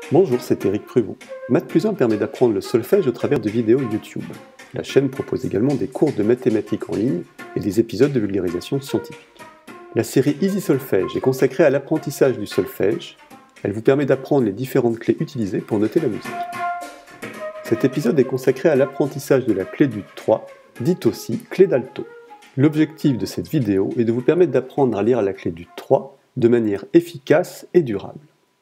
Bonjour, c'est Eric Pruvot. Math+1 permet d'apprendre le solfège au travers de vidéos YouTube. La chaîne propose également des cours de mathématiques en ligne et des épisodes de vulgarisation scientifique. La série Easy Solfège est consacrée à l'apprentissage du solfège. Elle vous permet d'apprendre les différentes clés utilisées pour noter la musique. Cet épisode est consacré à l'apprentissage de la clé d'ut 3, dite aussi clé d'alto. L'objectif de cette vidéo est de vous permettre d'apprendre à lire la clé d'ut 3 de manière efficace et durable.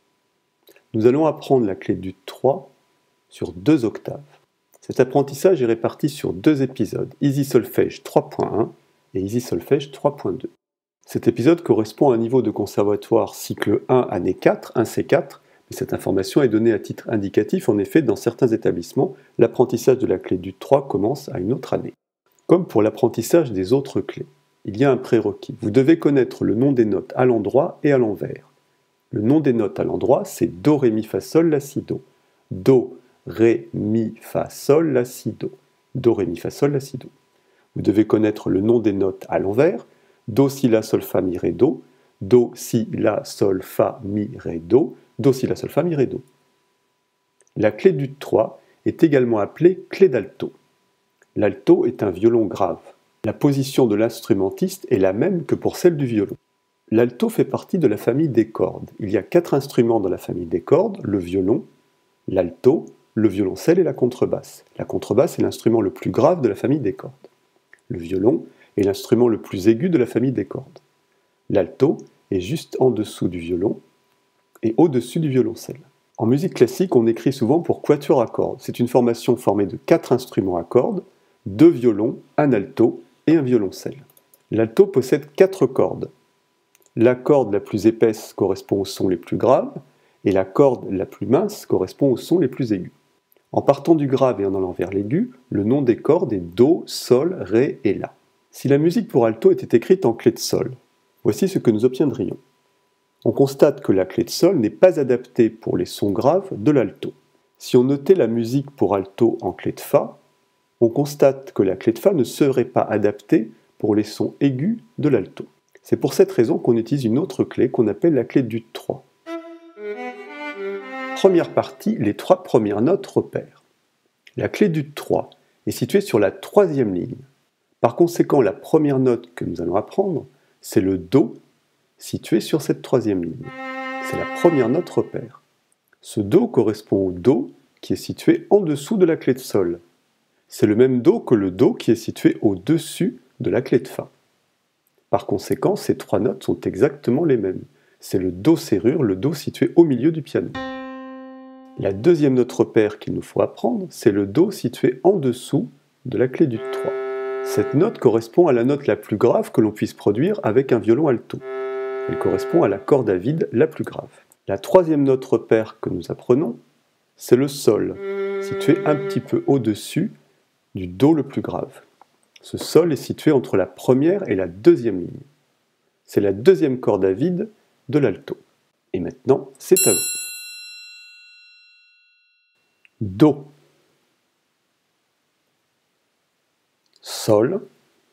Nous allons apprendre la clé d'ut 3 sur 2 octaves. Cet apprentissage est réparti sur 2 épisodes, Easy Solfège 3.1 et Easy Solfège 3.2. Cet épisode correspond à un niveau de conservatoire cycle 1 année 4, 1C4, mais cette information est donnée à titre indicatif. En effet, dans certains établissements, l'apprentissage de la clé d'ut 3 commence à une autre année. Comme pour l'apprentissage des autres clés, il y a un prérequis. Vous devez connaître le nom des notes à l'endroit et à l'envers. Le nom des notes à l'endroit, c'est Do, Ré, Mi, Fa, Sol, La, Si, Do. Do, Ré, Mi, Fa, Sol, La, Si, Do. Do, Ré, Mi, Fa, Sol, La, Si, Do. Vous devez connaître le nom des notes à l'envers. Do, Si, La, Sol, Fa, Mi, Ré, Do. Do, Si, La, Sol, Fa, Mi, Ré, Do. Do, Si, La, Sol, Fa, Mi, Ré, Do. La clé d'ut 3 est également appelée clé d'alto. L'alto est un violon grave. La position de l'instrumentiste est la même que pour celle du violon. L'alto fait partie de la famille des cordes. Il y a 4 instruments dans la famille des cordes, le violon, l'alto, le violoncelle et la contrebasse. La contrebasse est l'instrument le plus grave de la famille des cordes. Le violon est l'instrument le plus aigu de la famille des cordes. L'alto est juste en dessous du violon et au-dessus du violoncelle. En musique classique, on écrit souvent pour quatuor à cordes. C'est une formation formée de 4 instruments à cordes, 2 violons, un alto et un violoncelle. L'alto possède 4 cordes. La corde la plus épaisse correspond aux sons les plus graves, et la corde la plus mince correspond aux sons les plus aigus. En partant du grave et en allant vers l'aigu, le nom des cordes est Do, Sol, Ré et La. Si la musique pour alto était écrite en clé de Sol, voici ce que nous obtiendrions. On constate que la clé de Sol n'est pas adaptée pour les sons graves de l'alto. Si on notait la musique pour alto en clé de Fa, on constate que la clé de Fa ne serait pas adaptée pour les sons aigus de l'alto. C'est pour cette raison qu'on utilise une autre clé qu'on appelle la clé d'ut 3. Première partie, les 3 premières notes repères. La clé d'ut 3 est située sur la 3e ligne. Par conséquent, la première note que nous allons apprendre, c'est le Do, situé sur cette 3e ligne. C'est la première note repère. Ce Do correspond au Do qui est situé en dessous de la clé de Sol. C'est le même Do que le Do qui est situé au-dessus de la clé de Fa. Par conséquent, ces 3 notes sont exactement les mêmes. C'est le Do serrure, le Do situé au milieu du piano. La deuxième note repère qu'il nous faut apprendre, c'est le Do situé en dessous de la clé d'ut 3. Cette note correspond à la note la plus grave que l'on puisse produire avec un violon alto. Elle correspond à la corde à vide la plus grave. La troisième note repère que nous apprenons, c'est le Sol, situé un petit peu au-dessus du Do le plus grave. Ce Sol est situé entre la première et la 2e ligne. C'est la 2e corde à vide de l'alto. Et maintenant, c'est à vous. Do, Sol,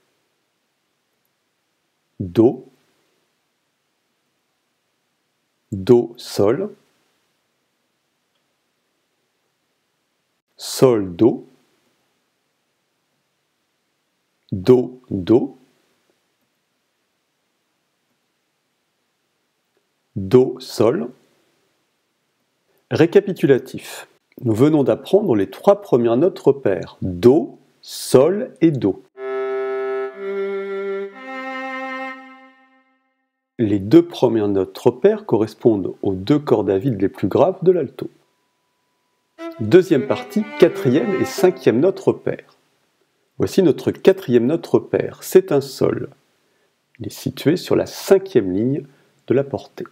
Do, Do, Sol, Sol, Do, Do, Do, Do, Sol. Récapitulatif. Nous venons d'apprendre les 3 premières notes repères, Do, Sol et Do. Les 2 premières notes repères correspondent aux 2 cordes à vide les plus graves de l'alto. Deuxième partie, 4e et 5e notes repères. Voici notre 4e note repère, c'est un Sol. Il est situé sur la 5e ligne de la portée.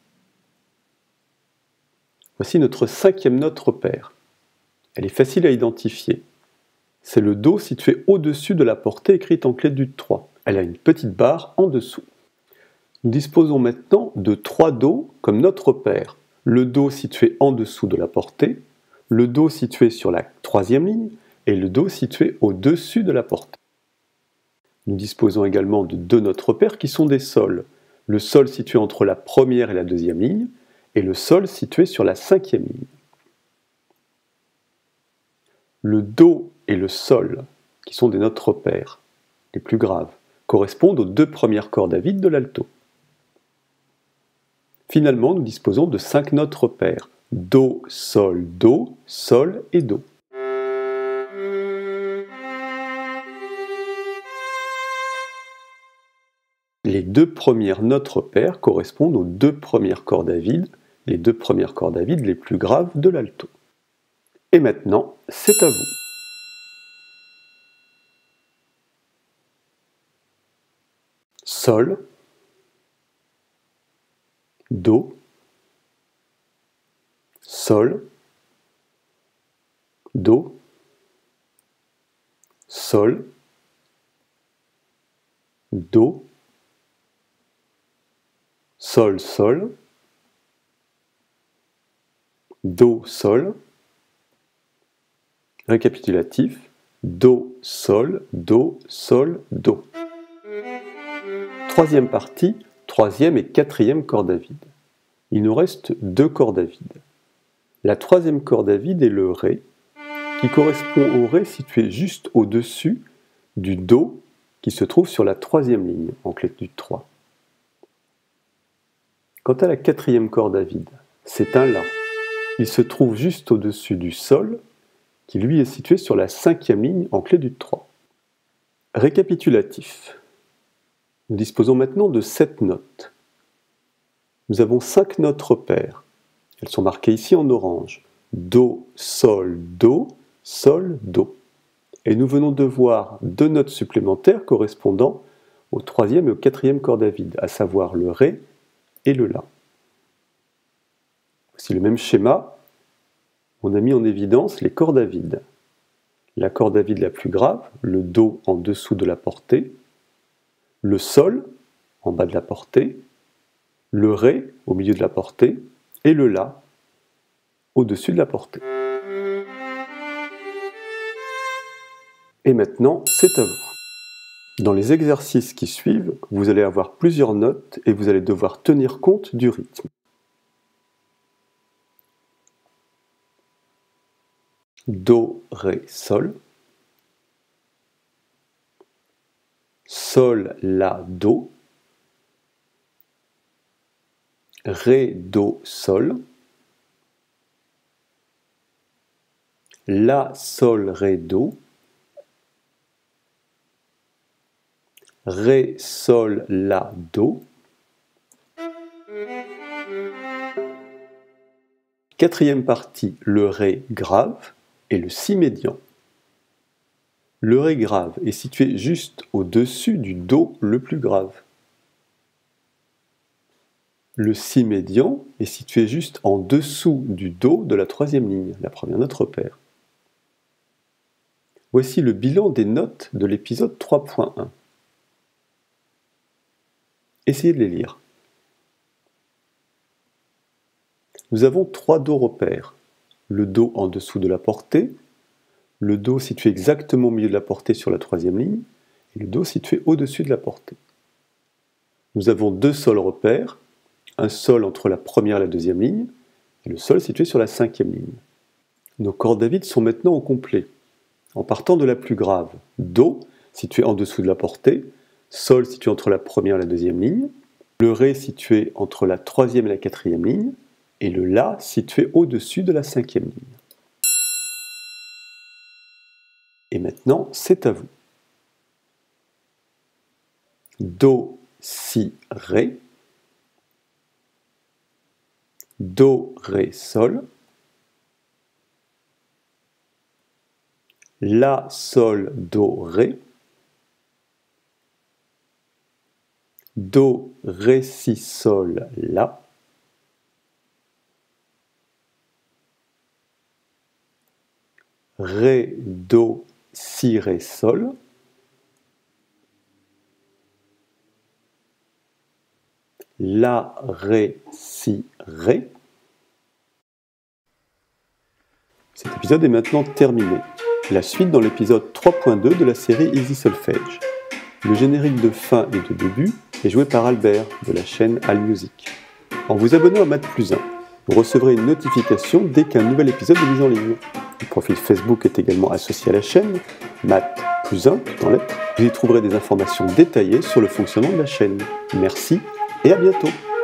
Voici notre 5e note repère. Elle est facile à identifier. C'est le Do situé au-dessus de la portée écrite en clé d'ut 3. Elle a une petite barre en dessous. Nous disposons maintenant de 3 Do comme note repère. Le Do situé en dessous de la portée, le Do situé sur la 3e ligne et le Do situé au-dessus de la portée. Nous disposons également de 2 notes repères qui sont des sols. Le sol situé entre la première et la 2e ligne, et le sol situé sur la 5e ligne. Le Do et le Sol, qui sont des notes repères, les plus graves, correspondent aux deux premières cordes à vide de l'alto. Finalement, nous disposons de 5 notes repères, Do, Sol et Do. Les deux premières notes repères correspondent aux deux premières cordes à vide, les deux premières cordes à vide les plus graves de l'alto. Et maintenant, c'est à vous. Sol, Do, Sol, Do, Sol, Do, Sol, Sol, Do, Sol. Récapitulatif, Do, Sol, Do, Sol, Do. Troisième partie, troisième et quatrième corde à vide. Il nous reste deux cordes à vide. La troisième corde à vide est le Ré, qui correspond au Ré situé juste au-dessus du Do qui se trouve sur la troisième ligne en clétude 3. Quant à la quatrième corde à vide, c'est un La. Il se trouve juste au-dessus du Sol, qui lui est situé sur la cinquième ligne en clétude 3. Récapitulatif. Nous disposons maintenant de 7 notes. Nous avons 5 notes repères. Elles sont marquées ici en orange. Do, Sol, Do, Sol, Do. Et nous venons de voir 2 notes supplémentaires correspondant au troisième et au quatrième corde à vide, à savoir le Ré et le La. Voici le même schéma. On a mis en évidence les cordes à vide. La corde à vide la plus grave, le Do en dessous de la portée, le Sol en bas de la portée, le Ré au milieu de la portée et le La au-dessus de la portée. Et maintenant, c'est à vous. Dans les exercices qui suivent, vous allez avoir plusieurs notes et vous allez devoir tenir compte du rythme. Do, Ré, Sol. Sol, La, Do. Ré, Do, Sol. La, Sol, Ré, Do. Ré, Sol, La, Do. Quatrième partie, le Ré grave et le Si médian. Le Ré grave est situé juste au-dessus du Do le plus grave. Le Si médian est situé juste en dessous du Do de la troisième ligne, la première note repère. Voici le bilan des notes de l'épisode 3.1. Essayez de les lire. Nous avons 3 Do repères. Le Do en dessous de la portée, le Do situé exactement au milieu de la portée sur la troisième ligne, et le Do situé au-dessus de la portée. Nous avons 2 Sol repères, un Sol entre la première et la deuxième ligne, et le Sol situé sur la cinquième ligne. Nos cordes à vide sont maintenant au complet. En partant de la plus grave, Do, situé en dessous de la portée, Sol situé entre la première et la deuxième ligne, le Ré situé entre la troisième et la quatrième ligne, et le La situé au-dessus de la cinquième ligne. Et maintenant, c'est à vous. Do, Si, Ré. Do, Ré, Sol. La, Sol, Do, Ré. Do, Ré, Si, Sol, La. Ré, Do, Si, Ré, Sol. La, Ré, Si, Ré. Cet épisode est maintenant terminé. La suite dans l'épisode 3.2 de la série Easy Solfège. Le générique de fin et de début est joué par Albert de la chaîne AllMusic. En vous abonnant à Math+1, Vous recevrez une notification dès qu'un nouvel épisode est mis en ligne. Le profil Facebook est également associé à la chaîne, Math+1 dans lettres. Vous y trouverez des informations détaillées sur le fonctionnement de la chaîne. Merci et à bientôt.